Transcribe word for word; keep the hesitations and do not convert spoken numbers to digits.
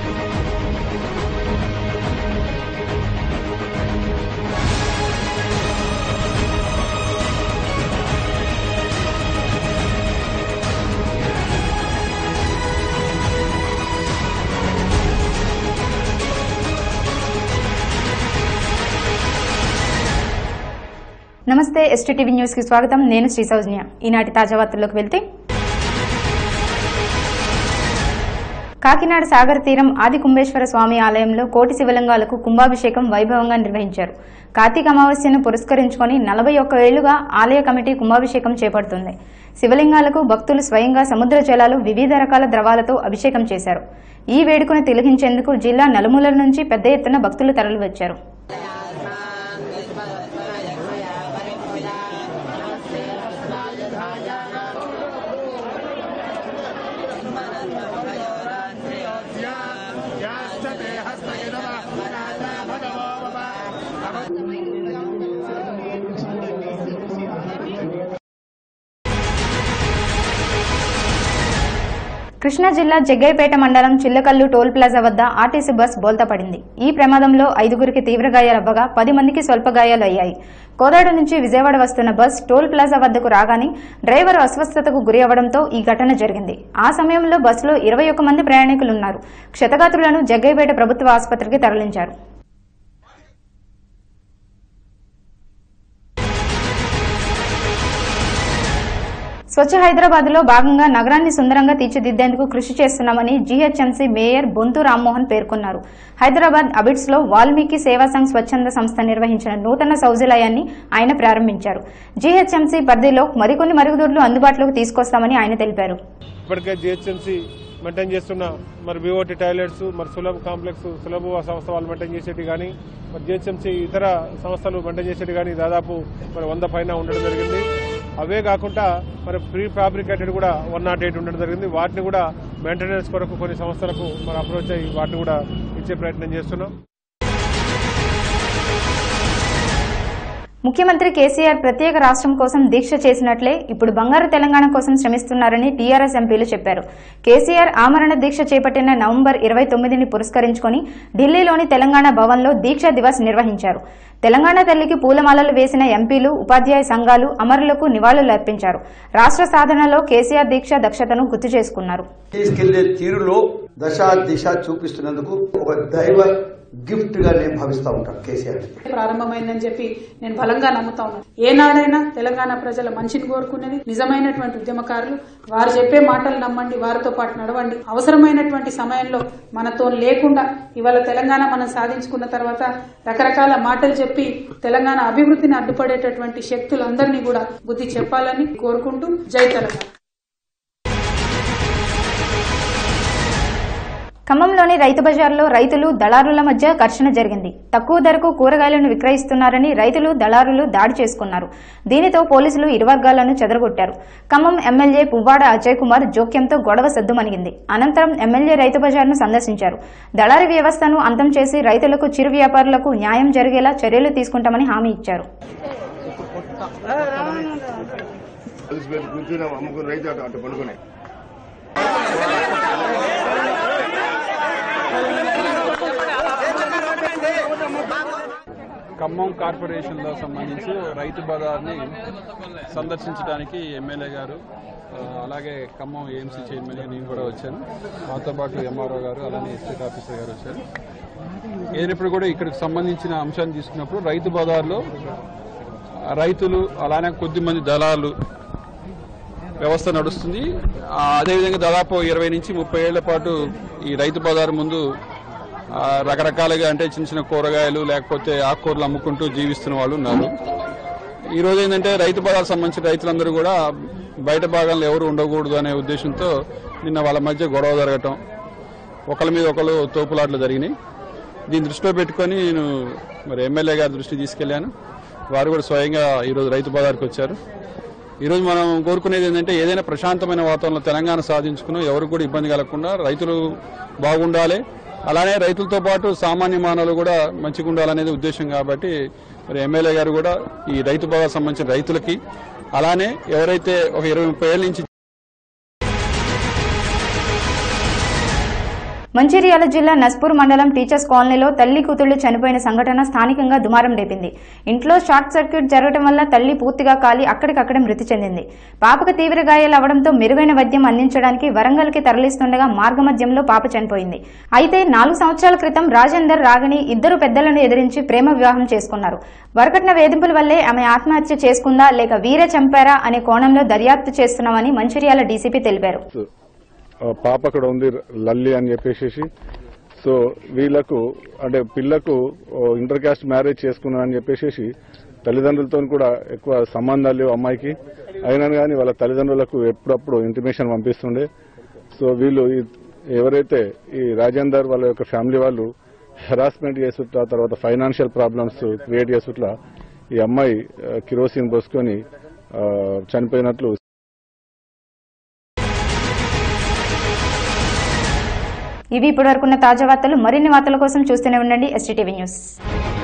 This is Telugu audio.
నమస్తే ఎస్టీటీవీ న్యూస్ కి స్వాగతం. నేను శ్రీ సౌజన్య. ఈనాటి తాజా వార్తల్లోకి వెళ్తే, కాకినాడ సాగర్ తీరం ఆది కుంభేశ్వర స్వామి ఆలయంలో కోటి శివలింగాలకు కుంభాభిషేకం వైభవంగా నిర్వహించారు. కార్తీక అమావాస్యను పురస్కరించుకొని నలభై ఒక్క ఏళ్లుగా ఆలయ కమిటీ కుంభాభిషేకం చేపడుతుంది. శివలింగాలకు భక్తులు స్వయంగా సముద్ర జలాలు వివిధ రకాల ద్రవాలతో అభిషేకం చేశారు. ఈ వేడుకను తిలకించేందుకు జిల్లా నలుమూలల నుంచి పెద్ద ఎత్తున భక్తులు తరలివచ్చారు. కృష్ణా జిల్లా జగ్గయ్యపేట మండలం చిల్లకల్లు టోల్ ప్లాజా వద్ద ఆర్టీసీ బస్ బోల్తాపడింది. ఈ ప్రమాదంలో ఐదుగురికి తీవ్ర గాయాలవ్వగా పది మందికి స్వల్ప గాయాలు అయ్యాయి. కోదాడ నుంచి విజయవాడ వస్తున్న బస్ టోల్ ప్లాజా వద్దకు రాగానే డ్రైవర్ అస్వస్థతకు గురి అవడంతో ఈ ఘటన జరిగింది. ఆ సమయంలో బస్సులో ఇరవై ఒక్క మంది ప్రయాణికులున్నారు. క్షతగాత్రులను జగ్గయ్యపేట ప్రభుత్వ ఆసుపత్రికి తరలించారు. స్వచ్ఛ హైదరాబాద్ లో భాగంగా నగరాన్ని సుందరంగా తీర్చిదిద్దేందుకు కృషి చేస్తున్నామని జీహెచ్ఎంసీ మేయర్ బొంతు రామ్మోహన్ పేర్కొన్నారు. హైదరాబాద్ అబిడ్స్ లో వాల్మీకి సేవా సంఘ్ స్వచ్ఛంద సంస్థ నిర్వహించిన నూతన శౌచాలయాన్ని ఆయన ప్రారంభించారు. జీహెచ్ఎంసీ పరిధిలో మరికొన్ని మరుగుదొడ్లు అందుబాటులోకి తీసుకొస్తామని ఆయన తెలిపారు. ఇప్పటికే జీహెచ్ఎంసీ మెయింటైన్ చేస్తున్న మరి బీఓటీ టాయిలెట్స్, మరి సులభ కాంప్లెక్స్, సులభ సంస్థ వాళ్ళు మెయింటైన్ చేసేటి కానీ, మరి జీహెచ్ఎంసీ ఇతర సంస్థలు మెయింటైన్ చేసేటి కానీ దాదాపు మరి వంద పైన ఉండడం జరిగింది. అవే కాకుండా మరి ప్రీ ఫ్యాబ్రికేటెడ్ కూడా వన్ నాట్ ఎయిట్ ఉండడం జరిగింది. వాటిని కూడా మెయింటెనెన్స్ కొరకు కొన్ని సంస్థలకు మరి అప్రోచ్ అయ్యి వాటిని కూడా ఇచ్చే ప్రయత్నం చేస్తున్నాం. ముఖ్యమంత్రి కేసీఆర్ ప్రత్యేక రాష్ట్రం కోసం దీక్ష చేసినట్లే ఇప్పుడు బంగారు తెలంగాణ కోసం శ్రమిస్తున్నారని టీఆర్ఎస్ ఎంపీలు చెప్పారు. కేసీఆర్ ఆమరణ దీక్ష చేపట్టిన నవంబర్ ఇరవై తొమ్మిదిని పురస్కరించుకుని ఢిల్లీలోని తెలంగాణ భవన్లో దీక్షా దివస్ నిర్వహించారు. తెలంగాణ తల్లికి పూలమాలలు వేసిన ఎంపీలు, ఉపాధ్యాయ సంఘాలు అమరులకు నివాళులు అర్పించారు. రాష్ట్ర సాధనలో కేసీఆర్ దీక్ష దక్షతను గుర్తు చేసుకున్నారు. తీరులో దశ దిశ చూపిస్తున్నందుకు ఒక దైవ గిఫ్ట్ గా నేను భావిస్తా ఉంటాను. కేసీఆర్ ప్రారంభమైందని చెప్పి నేను బలంగా నమ్ముతా ఉన్నాను. ఏనాడైనా తెలంగాణ ప్రజల మంచిని కోరుకునేది నిజమైనటువంటి ఉద్యమకారులు. వారు చెప్పే మాటలు నమ్మండి, వారితో పాటు నడవండి. అవసరమైనటువంటి సమయంలో మనతో లేకుండా ఇవాళ తెలంగాణ మనం సాధించుకున్న తర్వాత రకరకాల మాటలు చెప్పి తెలంగాణ అభివృద్ధిని అడ్డుపడేటటువంటి శక్తులందరినీ కూడా బుద్ధి చెప్పాలని కోరుకుంటూ జై తెలంగాణ. ఖమ్మంలోని రైతు బజార్లో రైతులు దళారుల మధ్య ఘర్షణ జరిగింది. తక్కువ ధరకు కూరగాయలను విక్రయిస్తున్నారని రైతులు దళారులు దాడి చేసుకున్నారు. దీనితో పోలీసులు ఇరు వర్గాలను చెదరగొట్టారు. ఖమ్మం ఎమ్మెల్యే పువ్వాడ అజయ్ కుమార్ జోక్యంతో గొడవ సద్దుమణిగింది. అనంతరం ఎమ్మెల్యే రైతు బజార్ను సందర్శించారు. దళారీ వ్యవస్థను అంతం చేసి రైతులకు, చిరు వ్యాపారులకు న్యాయం జరిగేలా చర్యలు తీసుకుంటామని హామీ ఇచ్చారు. ఖమ్మం కార్పొరేషన్లో సంబంధించి రైతు బజార్ని సందర్శించడానికి ఎమ్మెల్యే గారు, అలాగే ఖమ్మం ఏఎంసీ చైర్మన్ నేను కూడా వచ్చాను. మాతో పాటు ఎంఆర్ఓ గారు, అలానే ఎస్టేట్ ఆఫీసర్ గారు వచ్చారు. ఏదైనప్పుడు కూడా ఇక్కడికి సంబంధించిన అంశాన్ని తీసుకున్నప్పుడు రైతు బజార్లో రైతులు, అలానే కొద్ది మంది దళాలు వ్యవస్థ నడుస్తుంది. అదేవిధంగా దాదాపు ఇరవై నుంచి ముప్పై ఏళ్ల పాటు ఈ రైతు బజార్ ముందు రకరకాలుగా అంటే చిన్న చిన్న కూరగాయలు లేకపోతే ఆకుకూరలు అమ్ముకుంటూ జీవిస్తున్న వాళ్ళు ఉన్నారు. ఈ రోజు ఏంటంటే రైతు బజార్ సంబంధించిన రైతులందరూ కూడా బయట భాగంలో ఎవరు ఉండకూడదు అనే ఉద్దేశంతో నిన్న వాళ్ళ మధ్య గొడవ జరగటం, ఒకళ్ళ మీద ఒకళ్ళు తోపులాట్లు జరిగినాయి. దీన్ని దృష్టిలో పెట్టుకొని నేను మరి ఎమ్మెల్యే గారి దృష్టి తీసుకెళ్లాను. వారు కూడా స్వయంగా ఈరోజు రైతు బజార్కి వచ్చారు. ఈరోజు మనం కోరుకునేది ఏంటంటే ఏదైనా ప్రశాంతమైన వాతావరణంలో తెలంగాణ సాధించుకున్నాం, ఎవరు కూడా ఇబ్బంది కలగకుండా రైతులు బాగుండాలి, అలానే రైతులతో పాటు సామాన్య మానవులు కూడా మంచిగా ఉండాలనేది ఉద్దేశం. కాబట్టి మరి ఎమ్మెల్యే గారు కూడా ఈ రైతు బజార్ సంబంధించిన రైతులకి, అలానే ఎవరైతే ఒక ఇరవై ముప్పై ఏళ్ళ నుంచి మంచిర్యాల జిల్లా నస్పూర్ మండలం టీచర్స్ కాలనీలో తల్లి కూతుళ్లు చనిపోయిన సంఘటన స్థానికంగా దుమారం రేపింది. ఇంట్లో షార్ట్ సర్క్యూట్ జరగడం వల్ల తల్లి పూర్తిగా కాలి అక్కడికక్కడే మృతి చెందింది. పాపకు తీవ్ర గాయాలు అవడంతో మెరుగైన వైద్యం అందించడానికి వరంగల్కి తరలిస్తుండగా మార్గమధ్యంలో పాప చనిపోయింది. అయితే నాలుగు సంవత్సరాల క్రితం రాజేందర్ రాగిణి ఇద్దరు పెద్దలను ఎదిరించి ప్రేమ వివాహం చేసుకున్నారు. వరకట్న వేధింపుల వల్లే ఆమె ఆత్మహత్య చేసుకుందా లేక వీరే చంపారా అనే కోణంలో దర్యాప్తు చేస్తున్నామని మంచిర్యాల డీసీపీ తెలిపారు. పాప అక్కడ ఉంది లల్లి అని చెప్పేసి సో వీళ్లకు అంటే పిల్లకు ఇంటర్ కాస్ట్ మ్యారేజ్ చేసుకున్నా అని చెప్పేసి తల్లిదండ్రులతో కూడా ఎక్కువ సంబంధాలు లేవు అమ్మాయికి. అయినా కానీ వాళ్ళ తల్లిదండ్రులకు ఎప్పుడప్పుడు ఇంటిమేషన్ పంపిస్తుండే. సో వీళ్ళు ఎవరైతే ఈ రాజేందర్ వాళ్ళ యొక్క ఫ్యామిలీ వాళ్ళు హెరాస్మెంట్ చేసుట్లా తర్వాత ఫైనాన్షియల్ ప్రాబ్లమ్స్ క్రియేట్ చేసుట్లా ఈ అమ్మాయి కిరోసిన్ పోసుకొని చనిపోయినట్లు. ఇవి ఇప్పటివరకున్న తాజా వార్తలు. మరిన్ని వార్తల కోసం చూస్తూనే ఉండండి ఎస్టీటీవీ న్యూస్.